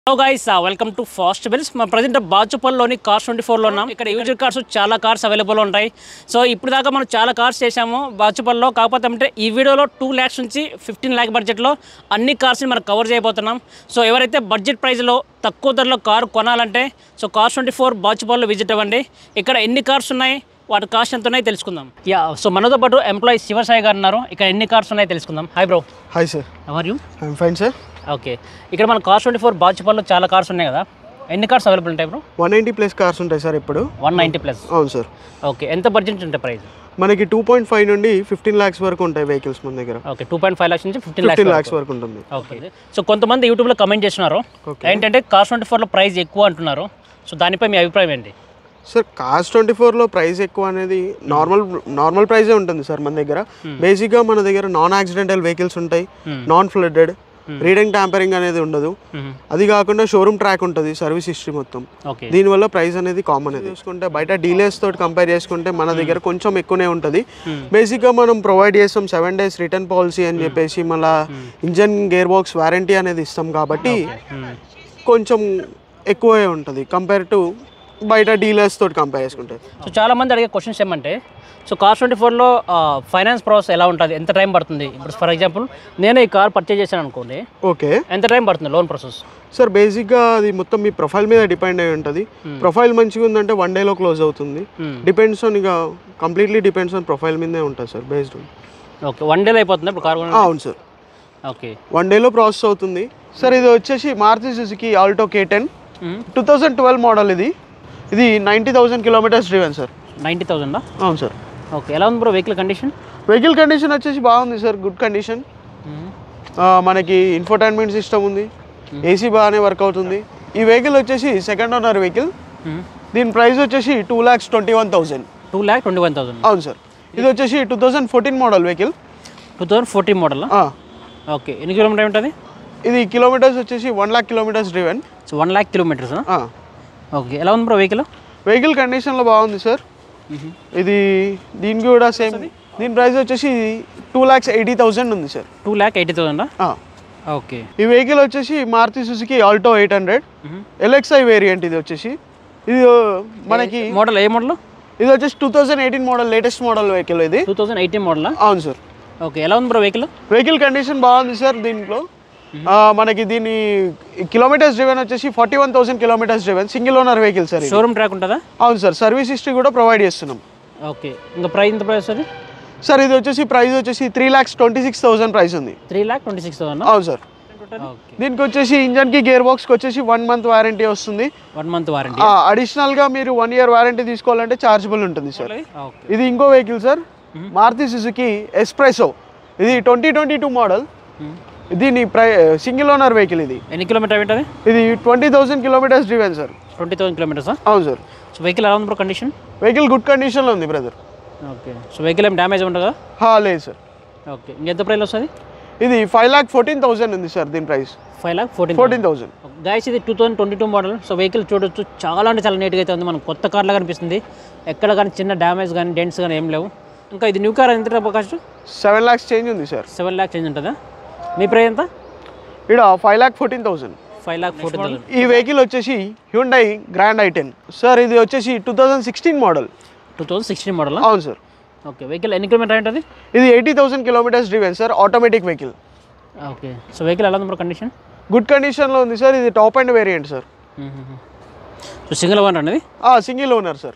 Hello guys welcome to fast bills మా present బాచుపల్లిలోని cars 24లో ఉన్నాం. ఇక్కడ యూజ్డ్ కార్స్ చాలా కార్స్ అవైలబుల్ ఉంటాయి. సో ఇప్పుడు దాకా మనం చాలా కార్స్ చేసాము బాచుపల్లిలో. కాకపోతే అంటే ఈ వీడియోలో 2 lakhs నుంచి 15 lakh బడ్జెట్లో అన్ని కార్స్ని మనం కవర్ చేయబోతున్నాం. సో ఎవరైతే బడ్జెట్ ప్రైస్లో తక్కువ ధరలో కారు కొనాలంటే సో కార్స్ 24 బాచుపల్లిలో విజిట్ అవ్వండి. ఇక్కడ ఎన్ని కార్స్ ఉన్నాయి, వాటి కాస్ట్ ఎంత ఉన్నాయి తెలుసుకుందాం. సో మనతో పాటు ఎంప్లాయీ శివసాయి గారు ఉన్నారు. ఇక్కడ ఎన్ని కార్స్ ఉన్నాయి తెలుసుకుందాం. Hi bro. Hi sir. How are you? I'm fine sir. Okay, ఇక్కడ మన కార్స్ 24 బాచుపల్లిలో చాలా కార్స్ ఉన్నాయి కదా, ఎన్ని కార్స్ అవైలబుల్ ఉంటాయి బ్రో? 190+ కార్స్ ఉంటాయి సార్ ఇప్పుడు. 190+. అవును సార్. ఓకే, ఎంత బడ్జెట్ ఉంటాయి ప్రైస్? మనకి 2.5 నుండి 15 lakhs వరకు ఉంటాయి వెహికల్స్ మన దగ్గర. ఓకే, 2.5 lakhs నుంచి 15 lakhs వరకు ఉంటుంది. ఓకే, సో కొంతమంది యూట్యూబ్లో కమెంట్ చేస్తున్నారు ఏంటంటే కార్స్ 24లో ప్రైస్ ఎక్కువ అంటున్నారు. సో దానిపై మీ అభిప్రాయం ఏంటి? సార్ కార్స్ 24లో ప్రైస్ ఎక్కువ అనేది నార్మల్ ప్రైజే ఉంటుంది సార్ మన దగ్గర. బేసిక్గా మన దగ్గర నాన్ యాక్సిడెంటల్ వెహికల్స్ ఉంటాయి, నాన్ ఫ్లడ్డెడ్, రీడింగ్ ట్యాంపరింగ్ అనేది ఉండదు. అది కాకుండా షోరూమ్ ట్రాక్ ఉంటుంది, సర్వీస్ హిస్టరీ మొత్తం. దీనివల్ల ప్రైస్ అనేది కామన్. అది చూసుకుంటే బయట డీలర్స్ తోటి కంపేర్ చేసుకుంటే మన దగ్గర కొంచెం ఎక్కువనే ఉంటుంది. బేసిక్గా మనం ప్రొవైడ్ చేస్తాం 7 days రిటర్న్ పాలసీ అని చెప్పేసి, మళ్ళీ ఇంజన్ గేర్ బాక్స్ వారంటీ అనేది ఇస్తాం కాబట్టి కొంచెం ఎక్కువే ఉంటుంది కంపేర్ టు బయట డీలర్స్ తోటి కంపేర్ చేసుకుంటే. సో చాలా మంది అడిగే క్వశ్చన్స్ ఏమంటే సో కార్స్ 24లో ఫైనాన్స్ ప్రాసెస్ ఎలా ఉంటుంది, ఎంత టైం పడుతుంది? ఇప్పుడు ఫర్ ఎగ్జాంపుల్ నేను ఈ కార్ పర్చేజ్ చేశాను అనుకోండి, ఓకే, ఎంత టైం పడుతుంది లోన్ ప్రాసెస్? సార్ బేసిక్గా అది మొత్తం మీ ప్రొఫైల్ మీద డిపెండ్ అయి ఉంటుంది. ప్రొఫైల్ మంచిగా ఉందంటే 1 dayలో క్లోజ్ అవుతుంది. డిపెండ్స్ ఆన్, ఇక కంప్లీట్లీ డిపెండ్స్ ఆన్ ప్రొఫైల్ మీదే ఉంటుంది సార్, బేస్డ్ ఆన్. ఓకే, 1 dayలో అయిపోతుంది ఇప్పుడు కార్? అవును సార్. ఓకే, 1 dayలో ప్రాసెస్ అవుతుంది సార్. ఇది వచ్చేసి Maruti Suzuki Alto K10 2012 model. ఇది 90,000 kilometers డ్రివెన్ సార్. 90,000? అవును సార్. ఓకే, ఎలా ఉంది bro vehicle condition? Vehicle condition వచ్చేసి బాగుంది సార్, గుడ్ కండిషన్. మనకి ఇన్ఫోటైన్మెంట్ సిస్టమ్ ఉంది, ఏసీ బాగానే వర్క్ అవుతుంది. ఈ వెహికల్ వచ్చేసి సెకండ్ ఓనర్ వెహికల్. దీని ప్రైస్ వచ్చేసి 2,21,000. 2,21,000? అవును సార్. ఇది వచ్చేసి 2014 మోడల్ వెహికల్. 2014 మోడల్? ఓకే, ఎన్ని కిలోమీటర్ ఉంటుంది? ఇది కిలోమీటర్స్ వచ్చేసి 1 lakh kilometers driven. So 1 lakh kilometers? Okay, ఎలా ఉంది బ్రో వెహికల్? వెహికల్ కండిషన్లో బాగుంది సార్. ఇది దీనికి కూడా సేమ్. దీని ప్రైస్ వచ్చేసి 2,80,000 ఉంది సార్. 2,80,000? ఓకే. ఈ వెహికల్ వచ్చేసి Maruti Suzuki Alto 800 LXI variant. ఇది వచ్చేసి ఇది మనకి మోడల్ ఏ మోడల్? ఇది వచ్చేసి 2018 మోడల్, లేటెస్ట్ మోడల్ వెహికల్. ఇది 2018 మోడల్? అవును సార్. ఓకే, ఎలా ఉంది బ్రో వెహికల్? వెహికల్ కండిషన్ బాగుంది సార్. దీంట్లో మనకి దీని కిలోమీటర్స్ డ్రివెన్ వచ్చేసి 41,000 kilometers driven. Single owner vehicle sir. Showroom track ఉంటుందా? అవును సార్. సర్వీస్ హిస్టరీ కూడా ప్రొవైడ్ చేస్తున్నాం. ఓకే, ఇంకా ప్రైస్ ఎంత ప్రైస్ అది సార్? ఇది వచ్చేసి ప్రైస్ వచ్చేసి 3,26,000 ప్రైస్ ఉంది. 3,26,000? అవును సార్. దీనికి వచ్చేసి ఇంజన్ కి గేర్ బాక్స్ కి వచ్చేసి 1 month వారంటీ వస్తుంది. 1 month వారంటీ. అడిషనల్ గా మీరు 1 year వారంటీ తీసుకోవాలంటే చార్జబుల్ ఉంటుంది సార్. ఇది ఇంకో vehicle sir, Maruti Suzuki Spresso. ఇది 2022 మోడల్. దీని సింగిల్ ఓనర్ వెహికల్. ఇది ఎన్ని కిలోమీటర్ ఉంటుంది? ఇది 20,000 kilometers డ్రివెన్ సార్. 20,000 kilometers? అవును సార్. సో వెహికల్ ఎలా ఉంది బ్రో కండిషన్? వెహికల్ గుడ్ కండిషన్లో ఉంది బ్రదర్. ఓకే, సో వెహికల్ ఏం డ్యామేజ్ ఉంటుందా? లేదు సార్. ఓకే, ఇంకెంత ప్రైస్ వస్తుంది? ఇది 5,14,000 ఉంది సార్. దీని ప్రైస్ 5,14,000. గైస్ ఇది 2022 మోడల్. సో వెహికల్ చూడొచ్చు, చాలా అంటే చాలా నీట్గా అయితే ఉంది. మనకు కొత్త కార్లా కనిపిస్తుంది. ఎక్కడ కానీ చిన్న డ్యామేజ్ కానీ డెంట్స్ కానీ ఏం లేవు. ఇంకా ఇది న్యూ కార్ ఎంత కాస్ట్? 7 lakhs చేంజ్ ఉంది సార్. 7 lakh చేంజ్ ఉంటుందా? మీ ప్రైస్ ఎంత? ఇక్కడ 5,14,000. 5,14,000. ఈ వెహికల్ వచ్చేసి హ్యుండై గ్రాండ్ i10 సార్. ఇది వచ్చేసి 2016 మోడల్. 2016 మోడల్? అవును సార్. ఓకే, వెహికల్ ఎన్ని కిలోమీటర్ ఉంటుంది? ఇది 80,000 kilometers driven sir, automatic vehicle. Okay, so vehicle ఎలా ఉంది బ్రో కండిషన్? గుడ్ కండిషన్లో ఉంది సార్. ఇది top and variant sir. So single owner అనేది? Single owner sir.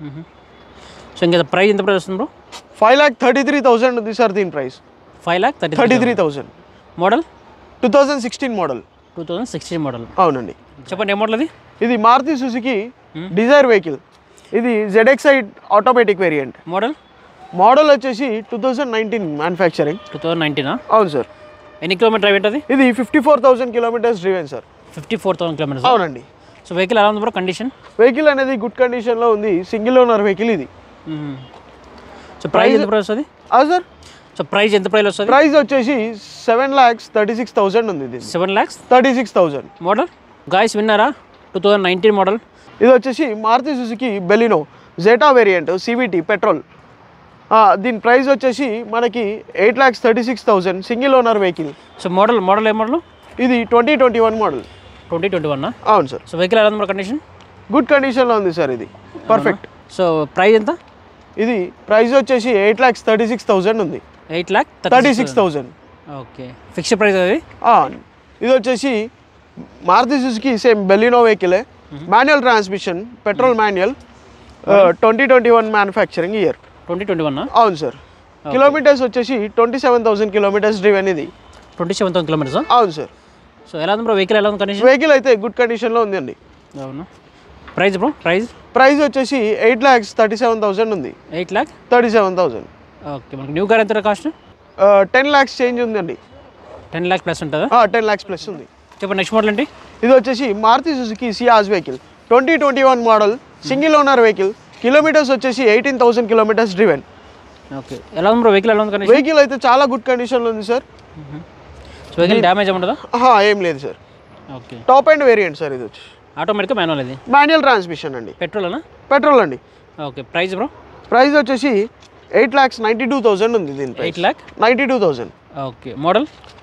సో ఇంకా ప్రైస్ ఎంత ప్రైస్ వస్తుంది బ్రో? 5,33,000 ఉంది సార్ దీని ప్రైస్. 5,33,000. Model 2016 model. 2016 మోడల్? అవునండి. చెప్పండి ఏ మోడల్ అది? ఇది మారుతి సుజుకి డిజైర్ వెహికల్. ఇది ZXi ఆటోమేటిక్ వేరియంట్. మోడల్ వచ్చేసి 2019 మ్యానుఫ్యాక్చరింగ్. 2019? అవును సార్. ఎన్ని కిలోమీటర్ ఉంటుంది? ఇది 54,000 kilometers డ్రివెన్ సార్. 54,000 kilometers? అవునండి. సో వెహికల్ ఎలా ఉంది బ్రో కండిషన్? వెహికల్ అనేది గుడ్ కండిషన్లో ఉంది, సింగిల్ ఓనర్ వెహికల్ ఇది. సో ప్రైస్ ఎంత ప్రైస్ వస్తుంది? సార్ సో ప్రైస్ ఎంత ప్రైస్ వస్తుంది? ప్రైస్ వచ్చేసి 7,36,000 ఉంది. ఇది 7,36,000 మోడల్. గాయస్ విన్నారా? 2019 మోడల్. ఇది వచ్చేసి Maruti Suzuki Baleno Zeta variant, CVT petrol. దీని ప్రైస్ వచ్చేసి మనకి 8,36,000 single owner vehicle. So model ఏ మోడల్? ఇది 2021 మోడల్. 2021 అవును సార్. సో వెహికల్ ఎలా ఉంది బ్రో కండిషన్? గుడ్ కండిషన్లో ఉంది సార్, ఇది పర్ఫెక్ట్. సో ప్రైస్ ఎంత? ఇది ప్రైస్ వచ్చేసి 8,36,000 ఉంది. 8,36,000. ఓకే, ఫిక్స్డ్ ప్రైస్ అది. ఇది వచ్చేసి మారుతి సుజుకి సేమ్ బెలినో వెహికలే, manual transmission, petrol manual, 2021 manufacturing year. 2021 అవును సార్. కిలోమీటర్స్ వచ్చేసి 27,000 కిలోమీటర్స్ డ్రివెన్ ఇది. 27,000 కిలోమీటర్స్. అవును సార్. సో ఎలా ఉంది బ్రో వెహికల్, ఎలా ఉంది కండిషన్? వెహికల్ అయితే గుడ్ కండిషన్లో ఉందండి. అవును. Price bro? ప్రైస్ వచ్చేసి 8,37,000 ఉంది. 8,37,000. ఓకే, మనకి న్యూ కార్ ఎంత కాస్ట్? 10 lakhs చేంజ్ ఉందండి. 10 lakh ప్లస్ ఉంటుందా? 10 lakhs ప్లస్ ఉంది. చెప్పండి నెక్స్ట్ మోడల్ ఏంటి? ఇది వచ్చేసి Maruti Suzuki Ciaz vehicle, 2021 model, single owner vehicle, kilometres వచ్చేసి 18,000 కిలోమీటర్స్ డ్రివెన్. ఓకే, ఎలా ఉంది బ్రో వెహికల్, ఎలా ఉంది కండిషన్? వెహికల్ అయితే చాలా గుడ్ కండిషన్లో ఉంది సార్. సో వెహికల్ డ్యామేజ్ ఉంటుందా? ఏం లేదు sir. Okay, top and variant sir. ఇది వచ్చి ఆటోమేటిక్ మాన్యువల్, ఇది మాన్యువల్ ట్రాన్స్మిషన్ అండి. పెట్రోల్ అండి. Okay, price bro? ప్రైస్ వచ్చేసి 8,92,000 ఉంది. దీని 8,92,000. Okay, model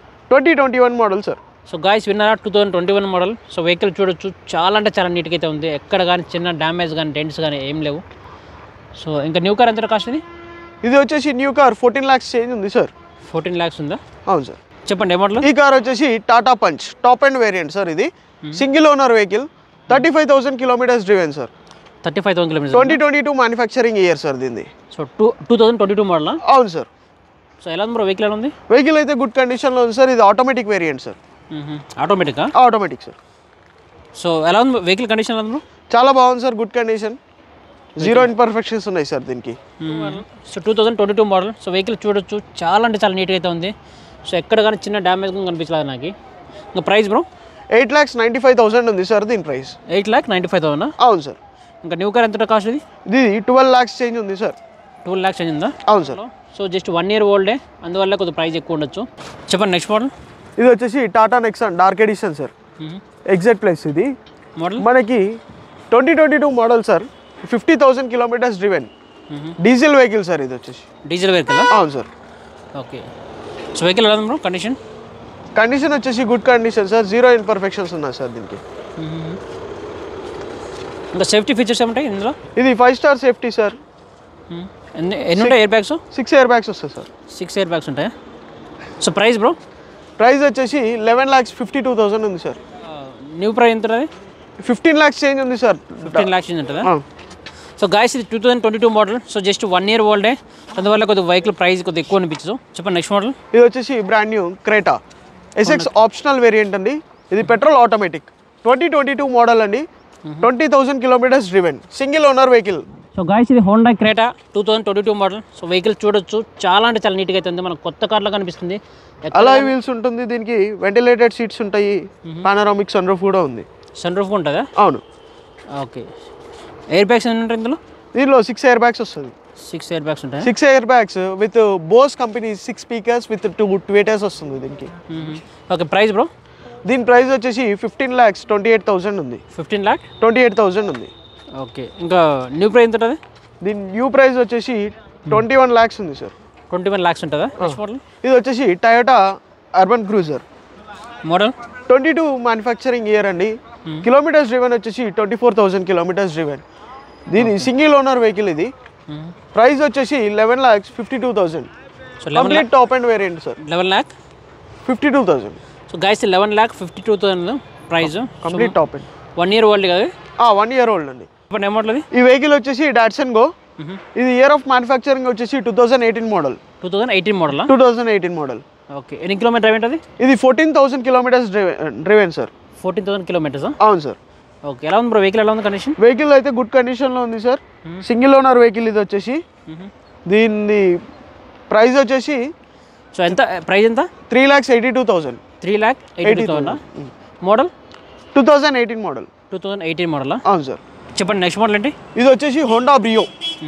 2021 model sir. So guys విన్నారా, 2021 మోడల్. సో వెహికల్ చూడొచ్చు, చాలా అంటే చాలా నీట్గా అయితే ఉంది. ఎక్కడ కానీ చిన్న డ్యామేజ్ కానీ డెంట్స్ కానీ ఏం లేవు. సో ఇంకా న్యూ కార్ ఎంత కాస్ట్ ఇది? ఇది వచ్చేసి న్యూ కార్ 14 lakhs చేంజ్ ఉంది సార్. 14 lakhs ఉందా? అవును సార్. చెప్పండి ఏ మోడల్? ఈ కార్ వచ్చేసి Tata punch, top and variant sir. ఇది single owner vehicle, 35,000 kilometres driven sir. 35,000 kilometres. 2022 manufacturing year sir దీన్ని. So 2022 model. అవును సార్. సో ఎలా ఉంది బ్రో వెహికల్, ఎలా ఉంది? వెహికల్ అయితే గుడ్ కండిషన్లో ఉంది సార్. ఇది ఆటోమేటిక్ వేరియంట్ సార్. ఆటోమేటికా? Automatic sir. సో ఎలా ఉంది వెహికల్ కండిషన్, ఎలా ఉంది బ్రో? చాలా బాగుంది sir, good condition, zero imperfections ఉన్నాయి సార్ దీనికి. So 2022 model. సో వెహికల్ చూడొచ్చు, చాలా అంటే చాలా నీట్గా అయితే ఉంది. సో ఎక్కడ కానీ చిన్న డ్యామేజ్ కనిపించలేదు నాకు. ఇంకా ప్రైస్ బ్రో? 8,95,000 ఉంది సార్ దీని ప్రైస్. 8,95,000. అవును సార్. ఇంకా న్యూ కార్ ఎంత కాస్ట్ ఇది? ఇది 12 lakhs చేంజ్ ఉంది సార్. 12 lakhs చేంజ్ ఉందా? అవును సార్. సో జస్ట్ 1 year ఓల్డే, అందువల్ల కొద్దిగా ప్రైస్ ఎక్కువ ఉండొచ్చు. చెప్పండి నెక్స్ట్ మోడల్. ఇది వచ్చేసి Tata Nexon dark edition sir. Exact price ఇది మోడల్ మనకి 2022 model sir. 50,000 kilometres driven, diesel vehicle sir. ఇది వచ్చేసి డీజిల్ వెహికల్. అవును సార్. ఓకే, సో వెహికల్ ఎలా ఉంది బ్రో కండిషన్? కండిషన్ వచ్చేసి good condition sir, zero imperfections ఉన్నాయి సార్ దీనికి. ఇంకా సేఫ్టీ ఫీచర్స్ ఏముంటాయి ఇందులో? ఇది 5 star సేఫ్టీ సార్. ఎన్ని ఉంటాయి ఎయిర్ బ్యాగ్స్? 6 air bags వస్తాయి సార్. 6 air bags ఉంటాయా? So price bro? ప్రైస్ వచ్చేసి 11,52,000 ఉంది సార్. న్యూ ప్రైస్ ఎంత ఉంటుంది? 15 lakhs చేంజ్ ఉంది సార్. 15 lakhs చేంజ్ ఉంటుందా? సో గాయస్ ఇది 2022 మోడల్. సో జస్ట్ 1 year ఓల్డే, అందువల్ల కొద్దిగా వెహికల్ ప్రైస్ కొద్దిగా ఎక్కువ అనిపించదు. చెప్పండి నెక్స్ట్ మోడల్. ఇది వచ్చేసి brand new Creta SX optional variant అండి. ఇది పెట్రోల్ ఆటోమేటిక్, 2022 మోడల్ అండి. 20,000 kilometres driven, single owner vehicle. So guys ఇది Honda Creta 2022 model. So vehicle చూడొచ్చు, చాలా అంటే చాలా నీట్గా అయితే ఉంది. మనకు కొత్త కార్లో కనిపిస్తుంది. అలాయ్ వీల్స్ ఉంటుంది దీనికి, వెంటిలేటెడ్ సీట్స్ ఉంటాయి, పానరామిక్ సన్ రూఫ్ కూడా ఉంది. సన్ రూఫ్ ఉంటుందా? అవును. ఓకే, ఎయిర్ బ్యాగ్స్ ఎన్ని ఉంటాయి ఇందులో? దీనిలో 6 air bags వస్తుంది. 6 air bags ఉంటాయి. 6 air bags with Bose company 6 speakers with 2 tweeters వస్తుంది దీనికి. Okay, price bro? దీని ప్రైస్ వచ్చేసి 15,28,000 ఉంది. 15,28,000 ఉంది. ఓకే, ఇంకా న్యూ ప్రైస్ ఎంత ఉంటుంది? దీని న్యూ ప్రైస్ వచ్చేసి 21 lakhs ఉంది సార్. 21 lakhs ఉంటుందా? మోడల్ ఇది వచ్చేసి Toyota Urban Cruiser model, 22 manufacturing year అండి. కిలోమీటర్స్ డ్రివెన్ వచ్చేసి 24,000 కిలోమీటర్స్ డ్రివెన్. దీని సింగిల్ ఓనర్ వెహికల్. ఇది ప్రైస్ వచ్చేసి 11,52,000. Complete top and variant sir. 11,52,000. So guys 11,52,000 price, complete top end. 1 year old కదా? 1 year ఓల్డ్ అండి. ఇప్పుడు ఏ మోడల్ ఇది? ఈ వెహికల్ వచ్చేసి డాట్సన్ గో. ఇది ఇయర్ ఆఫ్ మ్యానుఫ్యాక్చరింగ్ వచ్చేసి 2018 మోడల్. 2018 మోడల్. 2018 మోడల్. ఓకే, ఎన్ని కిలోమీటర్ ఏంటది? ఇది 14,000 కిలోమీటర్స్ డ్రివెన్ సార్. 14,000 కిలోమీటర్స్. అవును సార్. ఓకే, ఎలా ఉంది బ్రో వెహికల్, ఎలా ఉంది కండిషన్? వెహికల్ అయితే గుడ్ కండిషన్లో ఉంది సార్. సింగిల్ ఓనర్ వెహికల్ ఇది వచ్చేసి. దీని ప్రైస్ వచ్చేసి సో ఎంత ప్రైస్ ఎంత? 3,82,000. 3,82,000. Model 2018 model. 2018 మోడల్. అవును సార్. చెప్పండి నెక్స్ట్ మోడల్ ఏంటి? ఇది వచ్చేసి హోండా బ్రియో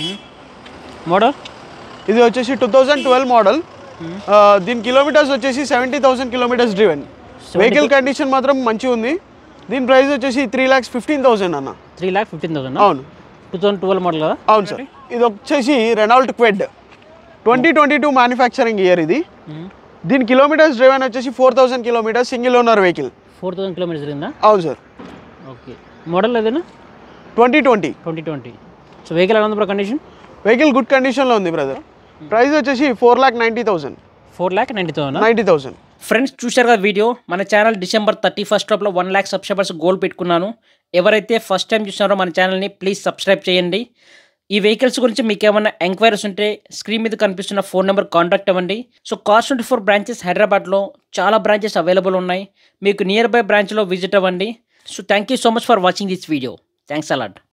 మోడల్. ఇది వచ్చేసి 2012 మోడల్. దీని కిలోమీటర్స్ వచ్చేసి 70,000 కిలోమీటర్స్ డ్రివెన్. వెహికల్ కండిషన్ మాత్రం మంచిగా ఉంది. దీని ప్రైస్ వచ్చేసి 3,15,000 అన్న. 3,15,000. అవును. 2012 మోడల్ కదా? అవును సార్. ఇది వచ్చేసి రెనాల్ట్ క్వెడ్ 2022 మ్యానుఫ్యాక్చరింగ్ ఇయర్ ఇది. దీని కిలోమీటర్స్ డ్రైవెన్ వచ్చేసి 4,000 kilometres, single owner vehicle. 4000 kilometres తిరిగిందా? అవును సార్. ఓకే. మోడల్ ఏదైనా? 2020. 2020. సో వెహికల్ ఎలా ఉంది బ్రో కండిషన్? వెహికల్ గుడ్ కండిషన్లో ఉంది బ్రదర్. ప్రైస్ వచ్చేసి 4,90,000. 4,90,000. ఫ్రెండ్స్ చూశారు కదా వీడియో. మన ఛానల్ December 31st లోపల 1 lakh సబ్స్క్రైబర్స్ గోల్ పెట్టుకున్నాను. ఎవరైతే ఫస్ట్ టైం చూస్తున్నారో మన ఛానల్ని ప్లీజ్ సబ్స్క్రైబ్ చేయండి. ఈ వెహికల్స్ గురించి మీకు ఏమైనా ఎంక్వైరీస్ ఉంటే స్క్రీన్ మీద కనిపిస్తున్న ఫోన్ నెంబర్ కాంటాక్ట్ అవ్వండి. సో Cars24 బ్రాంచెస్ హైదరాబాద్లో చాలా బ్రాంచెస్ అవైలబుల్ ఉన్నాయి. మీకు నియర్ బై బ్రాంచ్లో విజిట్ అవ్వండి. So thank you so much for watching this video. Thanks allot.